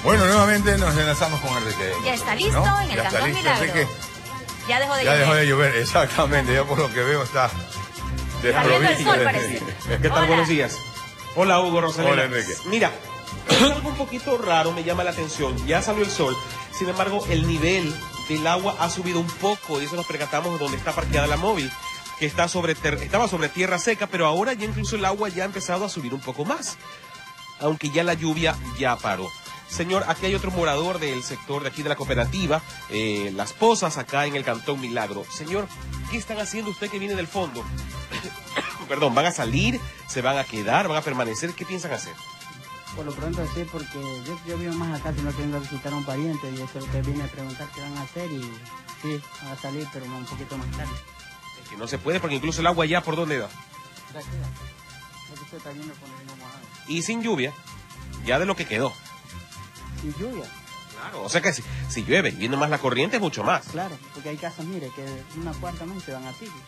Bueno, nuevamente nos enlazamos con Enrique. Ya está listo, ¿no? en el Ya está Cantón listo, Milagro. Enrique. Ya dejó de Ya llover. dejó de llover, exactamente. Ya por lo que veo está Saliendo el sol, desprovisto. parece. ¿Qué tal? Hola. Buenos días. Hola, Hugo, Rosalena. Hola, Enrique. Mira, es algo un poquito raro, me llama la atención. Ya salió el sol, sin embargo, el nivel del agua ha subido un poco, y eso nos percatamos donde está parqueada la móvil, que estaba sobre tierra seca, pero ahora ya incluso el agua ya ha empezado a subir un poco más, aunque ya la lluvia ya paró. Señor, aquí hay otro morador del sector de aquí de la cooperativa, Las Pozas, acá en el Cantón Milagro. Señor, ¿qué están haciendo usted que viene del fondo? Perdón, ¿van a salir? ¿Se van a quedar? ¿Van a permanecer? ¿Qué piensan hacer? Por lo pronto sí, porque yo vivo más acá, sino que vengo a visitar a un pariente y eso es lo que vine a preguntar qué van a hacer y sí, van a salir, pero un poquito más tarde. Es que no se puede porque incluso el agua ya por dónde da. Ya queda. Lo que usted está viendo con el mojado. Y sin lluvia, ya de lo que quedó. Sin lluvia, Claro, o sea que si llueve y viene más la corriente es mucho más. claro, porque hay casas, mire, que una cuarta más se van a pique.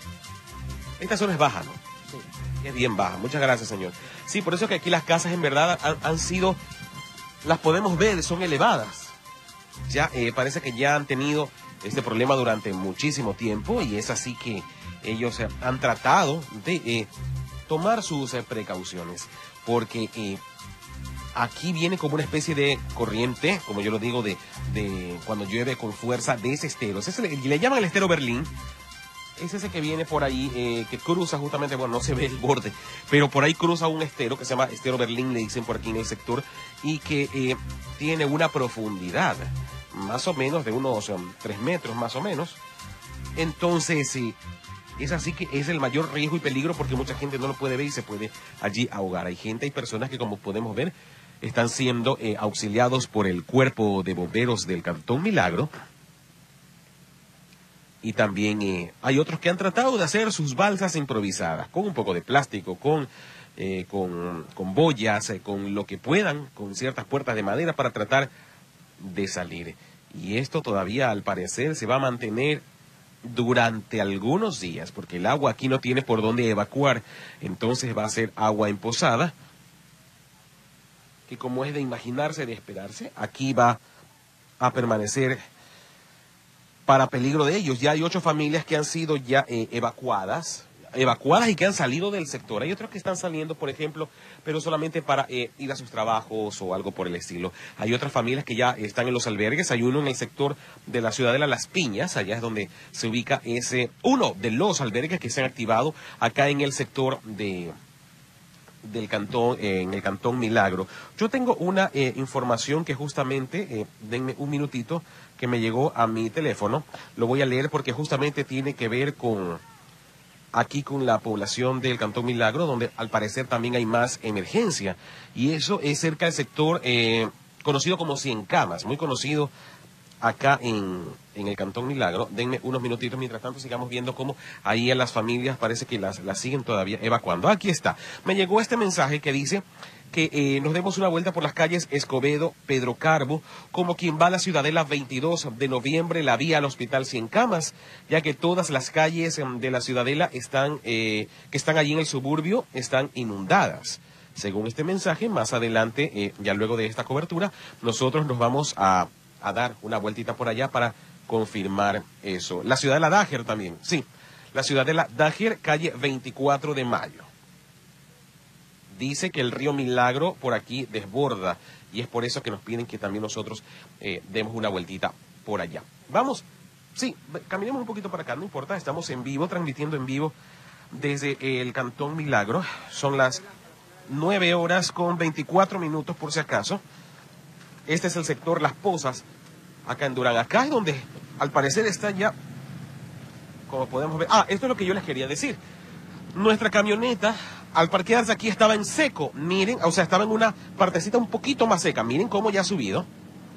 Esta zona es baja, ¿no? Sí. Es bien baja. Muchas gracias, señor. Sí, por eso que aquí las casas en verdad han sido, las podemos ver, son elevadas. Ya parece que ya han tenido este problema durante muchísimo tiempo y es así que ellos han tratado de tomar sus precauciones, porque aquí viene como una especie de corriente, como yo lo digo, de cuando llueve con fuerza de ese estero. Ese le llaman el estero Berlín. Es ese que viene por ahí, que cruza justamente, bueno, no se ve el borde, pero por ahí cruza un estero que se llama estero Berlín, le dicen por aquí en el sector, y que tiene una profundidad más o menos de unos 3 metros más o menos. Entonces, es así que es el mayor riesgo y peligro porque mucha gente no lo puede ver y se puede allí ahogar. Hay gente, hay personas que, como podemos ver, están siendo auxiliados por el cuerpo de bomberos del Cantón Milagro. Y también hay otros que han tratado de hacer sus balsas improvisadas, con un poco de plástico, con boyas, con lo que puedan, con ciertas puertas de madera para tratar de salir. Y esto todavía, al parecer, se va a mantener durante algunos días, porque el agua aquí no tiene por dónde evacuar, entonces va a ser agua empozada, que como es de imaginarse, de esperarse, aquí va a permanecer para peligro de ellos. Ya hay 8 familias que han sido ya evacuadas y que han salido del sector. Hay otros que están saliendo, por ejemplo, pero solamente para ir a sus trabajos o algo por el estilo. Hay otras familias que ya están en los albergues. Hay uno en el sector de la Ciudadela Las Piñas, allá es donde se ubica uno de los albergues que se han activado acá en el sector del cantón, en el Cantón Milagro. Yo tengo una información que justamente, denme un minutito, que me llegó a mi teléfono. Lo voy a leer porque justamente tiene que ver con la población del Cantón Milagro, donde al parecer también hay más emergencia. Y eso es cerca del sector conocido como Cien Camas, muy conocido acá en el Cantón Milagro. Denme unos minutitos, mientras tanto sigamos viendo cómo ahí a las familias parece que las siguen todavía evacuando. Aquí está, me llegó este mensaje que dice que nos demos una vuelta por las calles Escobedo, Pedro Carbo, como quien va a la Ciudadela 22 de noviembre, la vía al Hospital Cien Camas, ya que todas las calles de la Ciudadela que están allí en el suburbio están inundadas. Según este mensaje, más adelante, ya luego de esta cobertura, nosotros nos vamos a dar una vueltita por allá para confirmar eso. La Ciudadela Dager también, sí. La Ciudadela Dager, calle 24 de Mayo. Dice que el río Milagro por aquí desborda y es por eso que nos piden que también nosotros demos una vueltita por allá. Vamos, sí, caminemos un poquito para acá, no importa, estamos en vivo, transmitiendo en vivo desde el Cantón Milagro. Son las 9:24 por si acaso. Este es el sector Las Pozas, acá en Durán. Acá es donde al parecer está ya, como podemos ver. Esto es lo que yo les quería decir. Nuestra camioneta, al parquearse aquí, estaba en seco. Miren, o sea, estaba en una partecita un poquito más seca. Miren cómo ya ha subido.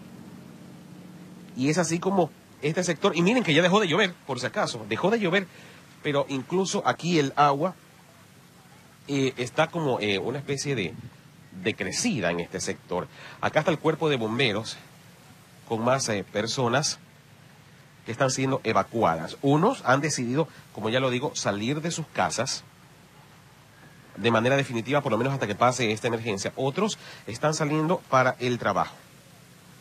Y es así como este sector. Y miren que ya dejó de llover, por si acaso. Dejó de llover, pero incluso aquí el agua está como una especie de crecida en este sector. Acá está el cuerpo de bomberos con más personas que están siendo evacuadas. Unos han decidido, como ya lo digo, salir de sus casas de manera definitiva, por lo menos hasta que pase esta emergencia. Otros están saliendo para el trabajo.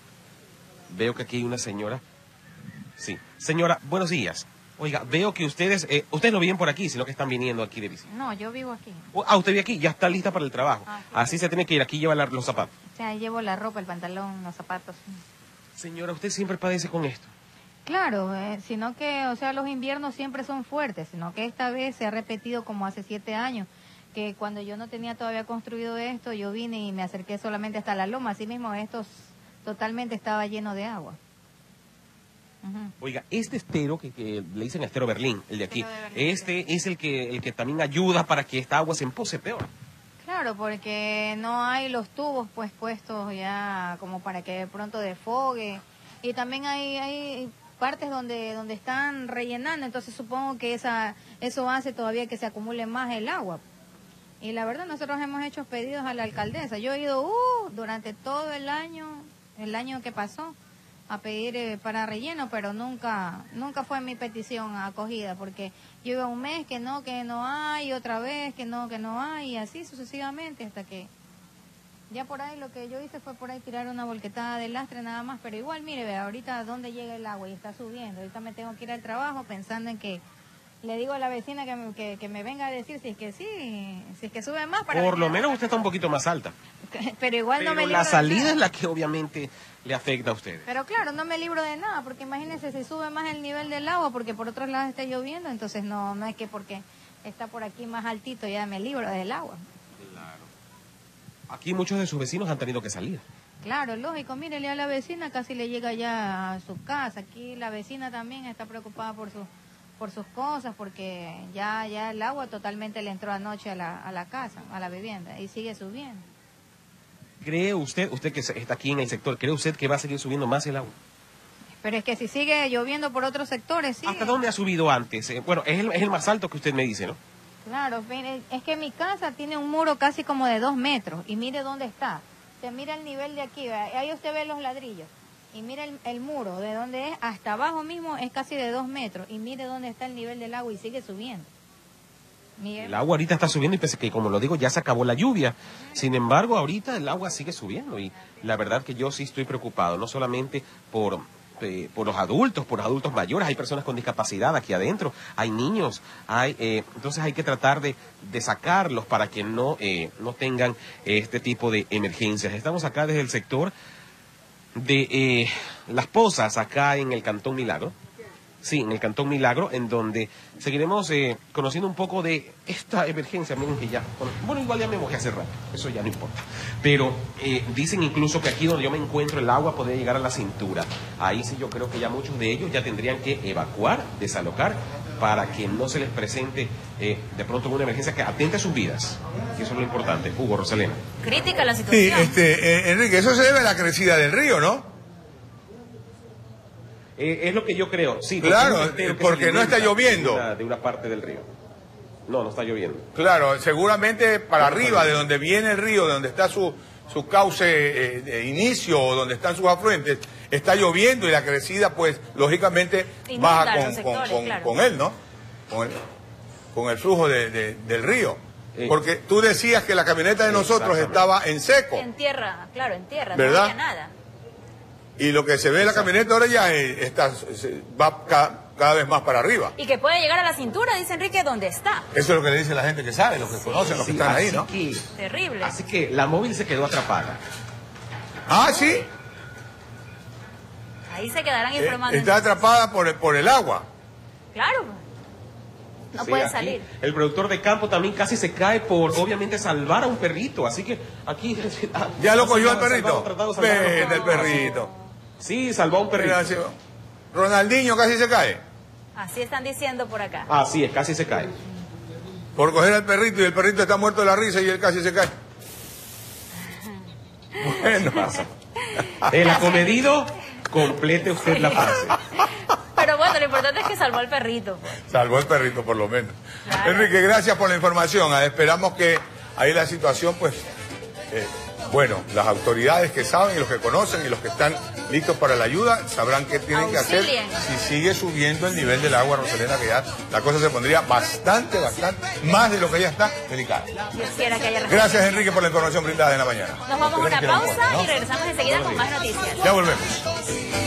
Veo que aquí hay una señora. Sí. Señora, buenos días. Oiga, veo que ustedes no viven por aquí, sino que están viniendo aquí de visita. No, yo vivo aquí. Usted vive aquí, ya está lista para el trabajo. Ah, sí. Así se tiene que ir, aquí lleva los zapatos. O sea, llevo la ropa, el pantalón, los zapatos. Señora, ¿usted siempre padece con esto? Claro, sino que, o sea, los inviernos siempre son fuertes, sino que esta vez se ha repetido como hace 7 años, que cuando yo no tenía todavía construido esto, yo vine y me acerqué solamente hasta la loma, así mismo esto totalmente estaba lleno de agua. Ujú. Oiga, este estero que le dicen estero Berlín, el de aquí, Estero de Berlín, este es el que también ayuda para que esta agua se empose peor. Claro, porque no hay los tubos pues puestos ya como para que de pronto desfogue, y también hay partes donde están rellenando, entonces supongo que eso hace todavía que se acumule más el agua. Y la verdad nosotros hemos hecho pedidos a la alcaldesa. Yo he ido durante todo el año que pasó, a pedir para relleno, pero nunca fue mi petición acogida, porque yo iba un mes que no hay, otra vez que no hay, y así sucesivamente, hasta que ya por ahí lo que yo hice fue por ahí tirar una volquetada de lastre nada más, pero igual, mire, ve, ahorita dónde llega el agua y está subiendo, ahorita me tengo que ir al trabajo pensando en que le digo a la vecina que me venga a decir si es que sube más. Para Por lo venir a menos la usted está un poquito más alta. pero igual no Pero me libro la de salida nada. es la que obviamente le afecta a ustedes. Pero claro, no me libro de nada, porque imagínense si sube más el nivel del agua, porque por otros lados está lloviendo, entonces no es que porque está por aquí más altito ya me libro del agua. Aquí muchos de sus vecinos han tenido que salir. Claro, lógico, mírele a la vecina, casi le llega ya a su casa. Aquí la vecina también está preocupada por sus cosas, porque ya el agua totalmente le entró anoche a la casa, a la vivienda, y sigue subiendo. ¿Cree usted que está aquí en el sector, cree usted que va a seguir subiendo más el agua? Pero es que si sigue lloviendo por otros sectores, sí. ¿Hasta dónde ha subido antes? Bueno, es el más alto que usted me dice, ¿no? Claro, es que mi casa tiene un muro casi como de 2 metros, y mire dónde está. Se mira el nivel de aquí, ahí usted ve los ladrillos, y mira el muro, de donde es hasta abajo mismo es casi de 2 metros, y mire dónde está el nivel del agua y sigue subiendo. Mire. El agua ahorita está subiendo y pese que, como lo digo, ya se acabó la lluvia. Sin embargo, ahorita el agua sigue subiendo y la verdad que yo sí estoy preocupado, no solamente por los adultos, por los adultos mayores, hay personas con discapacidad aquí adentro, hay niños, entonces hay que tratar de sacarlos para que no tengan este tipo de emergencias. Estamos acá desde el sector de Las Pozas, acá en el Cantón Milagro. Sí, en el Cantón Milagro, en donde seguiremos conociendo un poco de esta emergencia. Miren que ya, bueno, igual ya me mojé hace rato, eso ya no importa. Pero dicen incluso que aquí donde yo me encuentro el agua podría llegar a la cintura. Ahí sí yo creo que ya muchos de ellos ya tendrían que evacuar, desalocar, para que no se les presente de pronto una emergencia que atente a sus vidas. Y eso es lo importante. Hugo, Rosalena. Crítica la Sí, situación. Enrique, eso se debe a la crecida del río, ¿no? Es lo que yo creo, sí. Claro, es un estero que porque se no está alimenta lloviendo. de una parte del río. No está lloviendo. Claro, seguramente para arriba, de donde viene el río, de donde está su cauce de inicio, o donde están sus afluentes, está lloviendo y la crecida, pues, lógicamente, Inunda baja los sectores, claro. con él, ¿no? Con el flujo del río. Sí. Porque tú decías que la camioneta de nosotros estaba en seco, En tierra, claro, en tierra, ¿verdad? no había nada. y lo que se ve en la camioneta ahora ya va cada vez más para arriba. Y que puede llegar a la cintura, dice Enrique, ¿dónde está? Eso es lo que le dice la gente que sabe, los que conocen, los que Sí, están ahí, así ¿no? Terrible. Así que la móvil se quedó atrapada. Ah, sí. Ahí se quedarán informando. Está atrapada por el agua. Claro. No Sí, puede aquí salir. El productor de campo también casi se cae por, obviamente, salvar a un perrito. Así que aquí... ¿Ya lo cogió el Salvado, perrito? tratado de salvar a los Vete el perritos. perrito. Sí, salvó a un perrito. Gracias. Ronaldinho casi se cae Así están diciendo por acá. Así es, casi se cae. por coger al perrito y el perrito está muerto de la risa y él casi se cae. Bueno, El acomedido, complete usted la frase. Pero bueno, lo importante es que salvó al perrito. Pues. salvó el perrito por lo menos. Claro. Enrique, gracias por la información. Esperamos que ahí la situación, pues, bueno, las autoridades que saben y los que conocen y los que están listos para la ayuda sabrán qué tienen que hacer Auxilien. si sigue subiendo el nivel del agua, Rosalena, que ya la cosa se pondría bastante, más de lo que ya está delicada. Dios quiera que haya respuesta. Gracias, Enrique, por la información brindada en la mañana. Nos vamos a una Tenemos que ir a un pausa corte, ¿no? y regresamos enseguida con más noticias. Ya volvemos.